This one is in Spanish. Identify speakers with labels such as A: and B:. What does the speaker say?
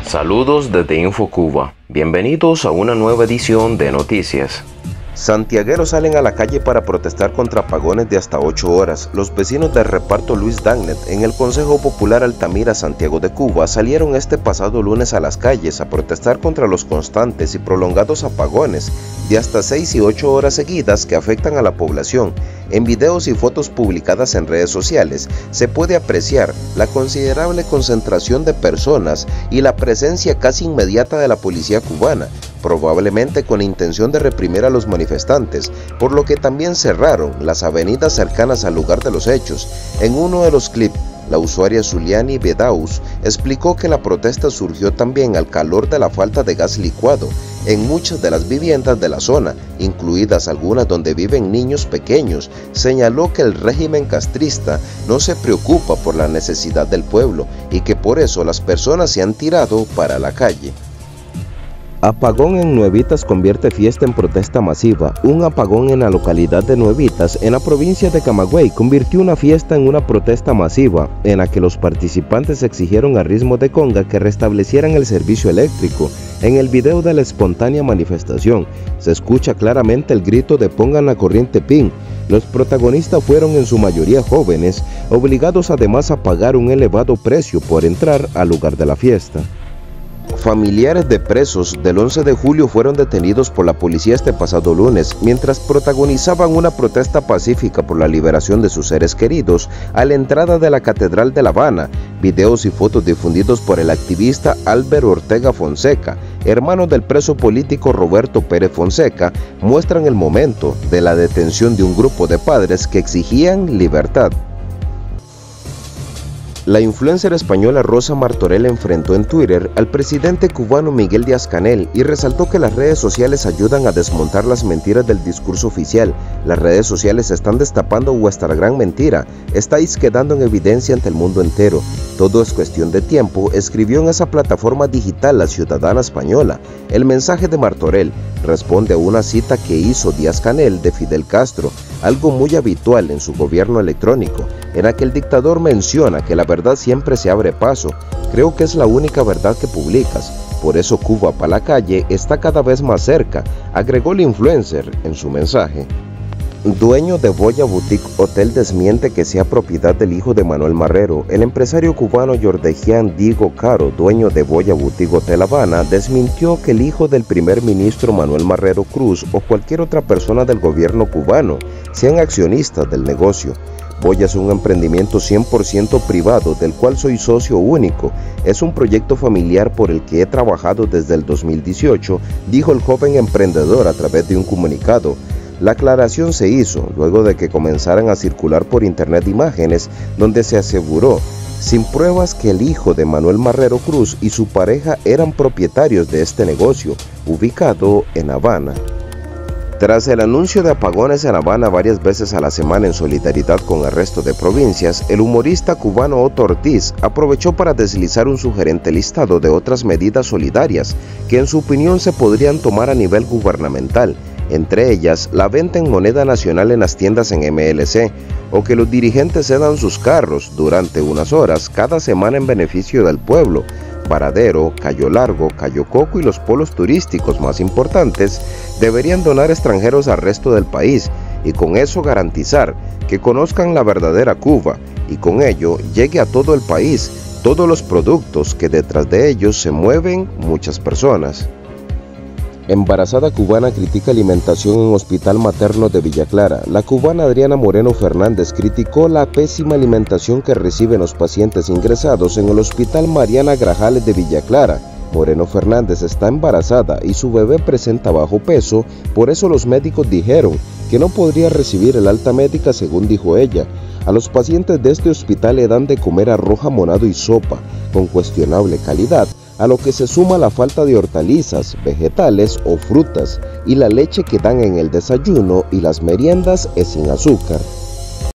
A: Saludos desde InfoCuba. Bienvenidos a una nueva edición de Noticias. Santiagueros salen a la calle para protestar contra apagones de hasta 8 horas. Los vecinos del reparto Luis Dagnet en el Consejo Popular Altamira, Santiago de Cuba, salieron este pasado lunes a las calles a protestar contra los constantes y prolongados apagones de hasta 6 y 8 horas seguidas que afectan a la población. En videos y fotos publicadas en redes sociales se puede apreciar la considerable concentración de personas y la presencia casi inmediata de la policía cubana, probablemente con intención de reprimir a los manifestantes, por lo que también cerraron las avenidas cercanas al lugar de los hechos. En uno de los clips, la usuaria Zuliani Bedaus explicó que la protesta surgió también al calor de la falta de gas licuado en muchas de las viviendas de la zona, incluidas algunas donde viven niños pequeños. Señaló que el régimen castrista no se preocupa por la necesidad del pueblo y que por eso las personas se han tirado para la calle. Apagón en Nuevitas convierte fiesta en protesta masiva. Un apagón en la localidad de Nuevitas, en la provincia de Camagüey, convirtió una fiesta en una protesta masiva, en la que los participantes exigieron a ritmo de conga que restablecieran el servicio eléctrico. En el video de la espontánea manifestación, se escucha claramente el grito de "pongan la corriente PIN". Los protagonistas fueron en su mayoría jóvenes, obligados además a pagar un elevado precio por entrar al lugar de la fiesta. Familiares de presos del 11 de julio fueron detenidos por la policía este pasado lunes, mientras protagonizaban una protesta pacífica por la liberación de sus seres queridos a la entrada de la Catedral de La Habana. Videos y fotos difundidos por el activista Álvaro Ortega Fonseca, hermano del preso político Roberto Pérez Fonseca, muestran el momento de la detención de un grupo de padres que exigían libertad. La influencer española Rosa Martorell enfrentó en Twitter al presidente cubano Miguel Díaz-Canel y resaltó que las redes sociales ayudan a desmontar las mentiras del discurso oficial. Las redes sociales están destapando vuestra gran mentira, estáis quedando en evidencia ante el mundo entero. Todo es cuestión de tiempo, escribió en esa plataforma digital la ciudadana española. El mensaje de Martorell responde a una cita que hizo Díaz-Canel de Fidel Castro, algo muy habitual en su gobierno electrónico, en la que el dictador menciona que la verdad siempre se abre paso. Creo que es la única verdad que publicas, por eso Cuba para la calle está cada vez más cerca, agregó el influencer en su mensaje. Dueño de Boya Boutique Hotel desmiente que sea propiedad del hijo de Manuel Marrero. El empresario cubano Jordejian Diego Caro, dueño de Boya Boutique Hotel Habana, desmintió que el hijo del primer ministro Manuel Marrero Cruz o cualquier otra persona del gobierno cubano sean accionistas del negocio. Boya es un emprendimiento 100% privado del cual soy socio único. Es un proyecto familiar por el que he trabajado desde el 2018, dijo el joven emprendedor a través de un comunicado. La aclaración se hizo luego de que comenzaran a circular por internet imágenes donde se aseguró, sin pruebas, que el hijo de Manuel Marrero Cruz y su pareja eran propietarios de este negocio, ubicado en Habana. Tras el anuncio de apagones en Habana varias veces a la semana en solidaridad con el resto de provincias, el humorista cubano Otto Ortiz aprovechó para deslizar un sugerente listado de otras medidas solidarias que en su opinión se podrían tomar a nivel gubernamental, entre ellas la venta en moneda nacional en las tiendas en MLC, o que los dirigentes cedan sus carros durante unas horas cada semana en beneficio del pueblo. Varadero, Cayo Largo, Cayo Coco y los polos turísticos más importantes deberían donar extranjeros al resto del país y con eso garantizar que conozcan la verdadera Cuba y con ello llegue a todo el país todos los productos que detrás de ellos se mueven muchas personas. Embarazada cubana critica alimentación en hospital materno de Villa Clara. La cubana Adriana Moreno Fernández criticó la pésima alimentación que reciben los pacientes ingresados en el hospital Mariana Grajales de Villa Clara. Moreno Fernández está embarazada y su bebé presenta bajo peso, por eso los médicos dijeron que no podría recibir el alta médica, según dijo ella. A los pacientes de este hospital le dan de comer arroz jamonado y sopa, con cuestionable calidad, a lo que se suma la falta de hortalizas, vegetales o frutas, y la leche que dan en el desayuno y las meriendas es sin azúcar.